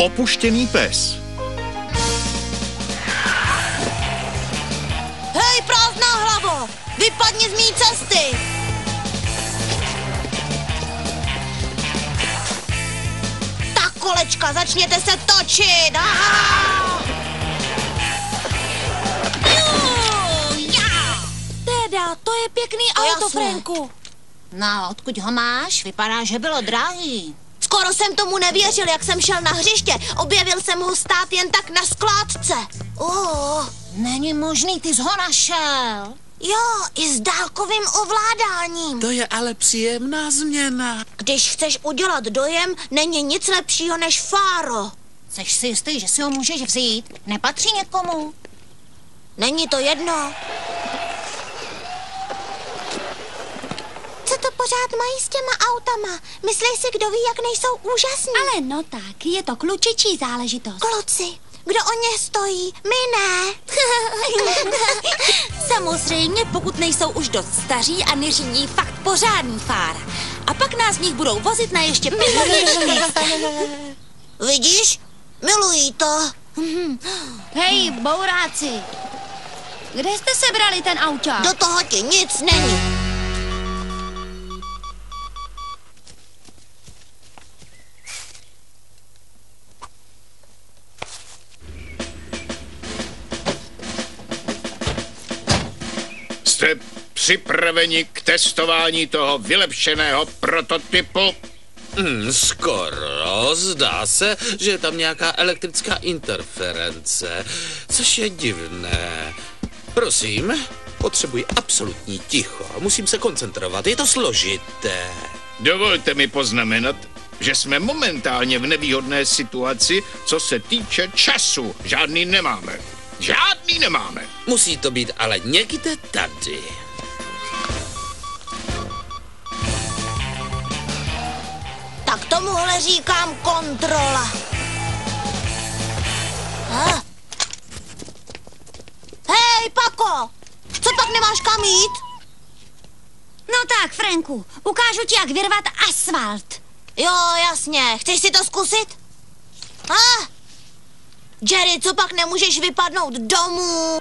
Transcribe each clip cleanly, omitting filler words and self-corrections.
Opuštěný pes. Hej, prázdná hlavo! Vypadni z mý cesty! Tak, kolečka, začněte se točit! Teda, to je pěkný auto, Franku. No, odkud ho máš? Vypadá, že bylo drahý. Skoro jsem tomu nevěřil, jak jsem šel na hřiště. Objevil jsem ho stát jen tak na skládce. Není možný, ty jsi ho našel. Jo, i s dálkovým ovládáním. To je ale příjemná změna. Když chceš udělat dojem, není nic lepšího než fáro. Jseš si jistý, že si ho můžeš vzít? Nepatří někomu? Není to jedno. Co to pořád mají s těma autama? Myslí si, kdo ví, jak nejsou úžasní. Ale no tak, je to klučičí záležitost. Kluci, kdo o ně stojí? My ne. Samozřejmě, pokud nejsou už dost staří a neřídí fakt pořádný fár. A pak nás v nich budou vozit na ještě 5 let. Vidíš? Milují to. Hej, bouráci, kde jste sebrali ten auťák? Do toho ti nic není. Jste připraveni k testování toho vylepšeného prototypu? Skoro. Zdá se, že je tam nějaká elektrická interference, což je divné. Prosím, potřebuji absolutní ticho. Musím se koncentrovat, je to složité. Dovolte mi poznamenat, že jsme momentálně v nevýhodné situaci, co se týče času. Žádný nemáme. Žádný nemáme. Musí to být ale někde tady. Tak tomuhle říkám kontrola. Hej, Pako! Co pak nemáš kam jít? No tak, Franku, ukážu ti, jak vyrvat asfalt. Jo, jasně. Chceš si to zkusit? Jerry, co pak nemůžeš vypadnout domů?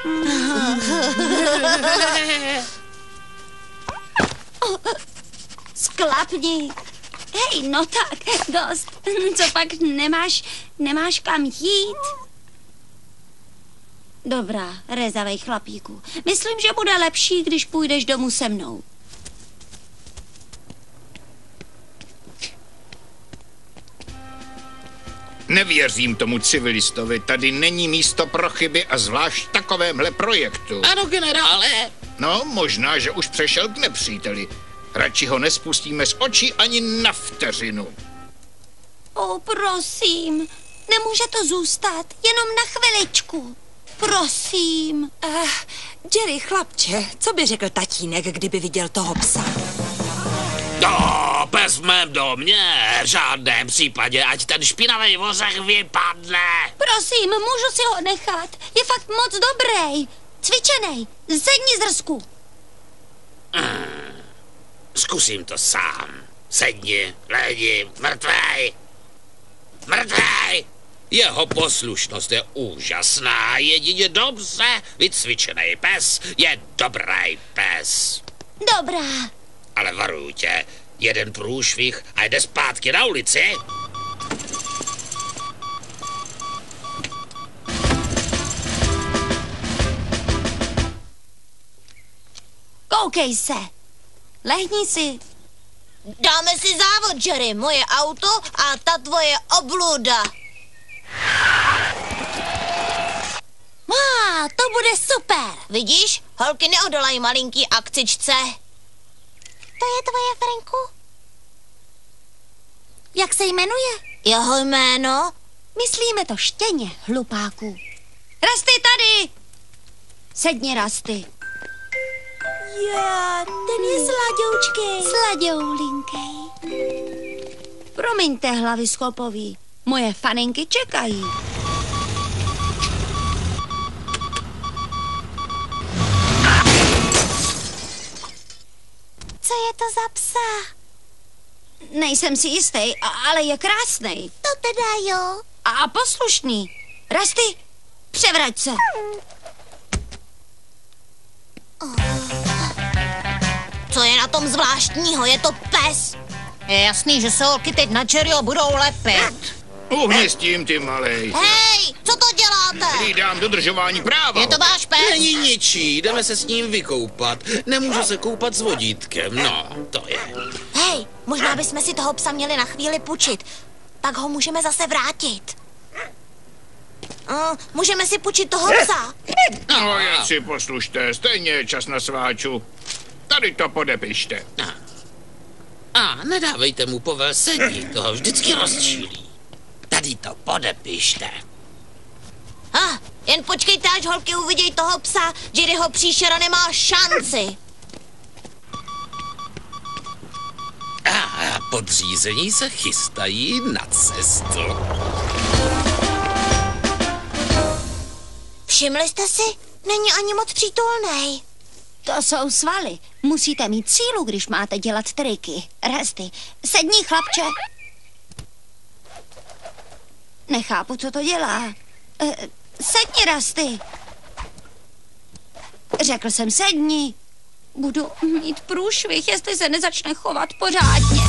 Sklapni. Hej, no tak, dost. Co pak nemáš kam jít? Dobrá, rezavej chlapíku. Myslím, že bude lepší, když půjdeš domů se mnou. Nevěřím tomu civilistovi, tady není místo pro chyby a zvlášť v takovémhle projektu. Ano, generále. No, možná, že už přešel k nepříteli. Radši ho nespustíme z očí ani na vteřinu. Prosím, nemůže to zůstat, jenom na chviličku. Prosím. Jerry, chlapče, co by řekl tatínek, kdyby viděl toho psa? No, pes v mém domě, v žádném případě, ať ten špinavý vořech vypadne. Prosím, můžu si ho nechat, je fakt moc dobrý. Cvičenej, sedni zrsku. Zkusím to sám. Sedni, ledi, mrtvej. Mrtvej! Jeho poslušnost je úžasná, jedině dobře vycvičený pes je dobrý pes. Dobrá. Ale varuju tě, jeden průšvih a jde zpátky na ulici. Koukej se. Lehni si. Dáme si závod, Jerry. Moje auto a ta tvoje obluda. To bude super. Vidíš? Holky neodolají malinký akcičce. To je tvoje, Franku? Jak se jmenuje? Jeho jméno? Myslíme to štěně, hlupáku. Rasty tady! Sedni, Rasty. Ten je sladoučkej. Sladoulinkej. Promiňte, hlavy sklopový. Moje faninky čekají. Co je to za psa? Nejsem si jistý, ale je krásnej. To teda jo. A poslušný. Rusty, převrať se. Co je na tom zvláštního? Je to pes. Je jasný, že se holky teď na Jerryho budou lepit. Uhni s tím, ty malej. Hej, co to děláte? Hlídám dodržování práva. Je to váš pes? Není ničí, jdeme se s ním vykoupat. Nemůže se koupat s vodítkem, no, to je. Hej, možná bychom si toho psa měli na chvíli půjčit. Pak ho můžeme zase vrátit. Můžeme si půjčit toho psa. No, jen si poslušte, stejně je čas na sváču. Tady to podepište. A nedávejte mu povel sedí, toho vždycky rozčílí. Tady to podepište. Jen počkejte, až holky uvidějí toho psa. Jerryho příšera nemá šanci. A podřízení se chystají na cestu. Všimli jste si? Není ani moc přítulnej. To jsou svaly. Musíte mít sílu, když máte dělat triky. Rusty, sedni, chlapče. Nechápu, co to dělá. Sedni, Rusty. Řekl jsem sedni. Budu mít průšvih, jestli se nezačne chovat pořádně.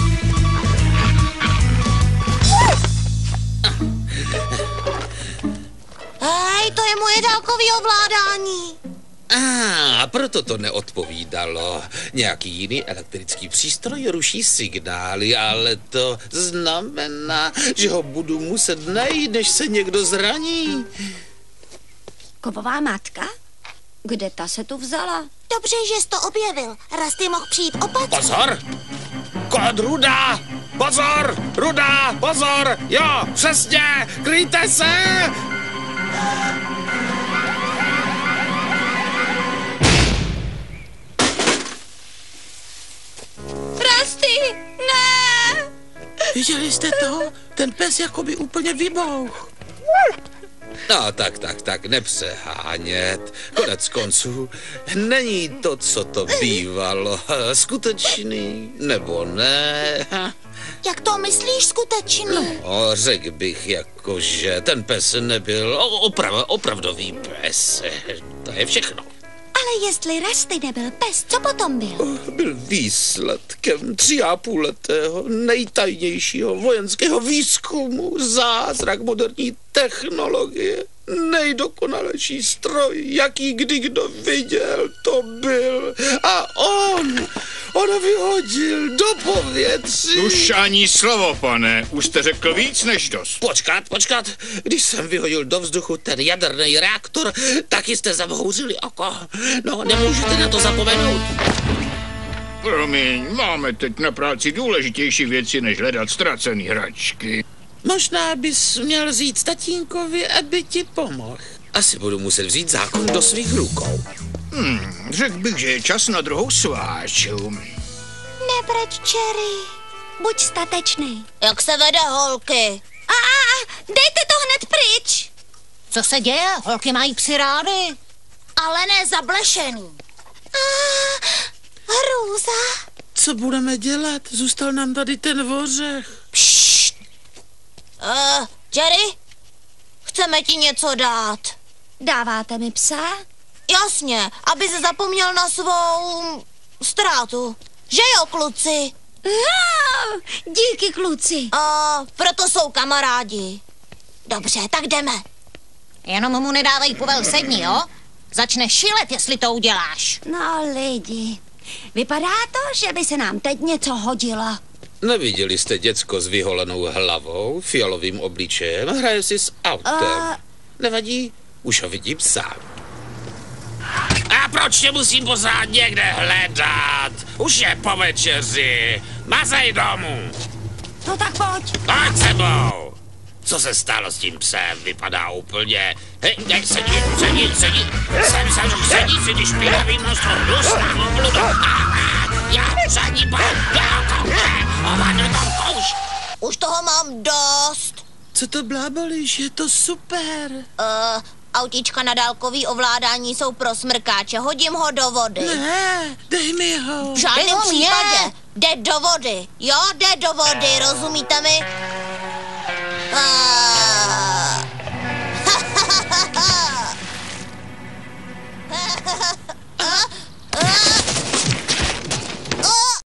Hej, to je moje dálkové ovládání. A proto to neodpovídalo. Nějaký jiný elektrický přístroj ruší signály, ale to znamená, že ho budu muset najít, než se někdo zraní. Kovová matka? Kde ta se tu vzala? Dobře, že jsi to objevil. Rusty mohl přijít opatrně. Pozor! Kód Ruda! Pozor! Ruda! Pozor! Jo, přesně! Kryjte se! Rusty, ne! Viděli jste to? Ten pes jakoby úplně vybouch. No, tak, nepřehánět. Konec konců, není to, co to bývalo. Skutečný, nebo ne? Jak to myslíš skutečný? No, řekl bych, jakože ten pes nebyl opravdový pes. To je všechno. Ale jestli Rusty nebyl pes, co potom byl? Byl výsledkem 3,5letého nejtajnějšího vojenského výzkumu, zázrak moderní technologie, nejdokonalejší stroj, jaký kdy kdo viděl, to byl. A on ho vyhodil do povětří. Už ani slovo, pane. Už jste řekl víc než dost. Počkat. Když jsem vyhodil do vzduchu ten jaderný reaktor, taky jste zamhouřili oko. No, nemůžete na to zapomenout. Promiň, máme teď na práci důležitější věci, než hledat ztracený hračky. Možná bys měl říct tatínkovi, aby ti pomohl. Asi budu muset vzít zákon do svých rukou. Řekl bych, že je čas na druhou sváču. Nebreč, Jerry. Buď statečný. Jak se vede holky? Dejte to hned pryč. Co se děje? Holky mají psy rády. Ale ne zablešený. Hrůza. Co budeme dělat? Zůstal nám tady ten ořech. Jerry? Chceme ti něco dát. Dáváte mi psa? Jasně, aby se zapomněl na svou ztrátu. Že jo, kluci? Díky, kluci. Proto jsou kamarádi. Dobře, tak jdeme. Jenom mu nedávej povel sedni, jo? Začne šilet, jestli to uděláš. No, lidi, vypadá to, že by se nám teď něco hodilo. Neviděli jste děcko s vyholenou hlavou, fialovým obličejem? Hraje si s autem. Nevadí, už ho vidím sám. A proč tě musím pořád někde hledat? Už je po večeři. Mazej domů. No tak pojď. Pojď sebou. Co se stalo s tím psem? Vypadá úplně... Hej, sedí. Sedí si, když špinavý monstrum dusná obludu. Já přední Už toho mám dost. Co to blábolíš? Je to super. Autíčka na dálkový ovládání jsou pro smrkáče. Hodím ho do vody. Ne, dej mi ho. V žádném Dej ho mně. případě. Jde do vody. Jo, jde do vody, rozumíte mi?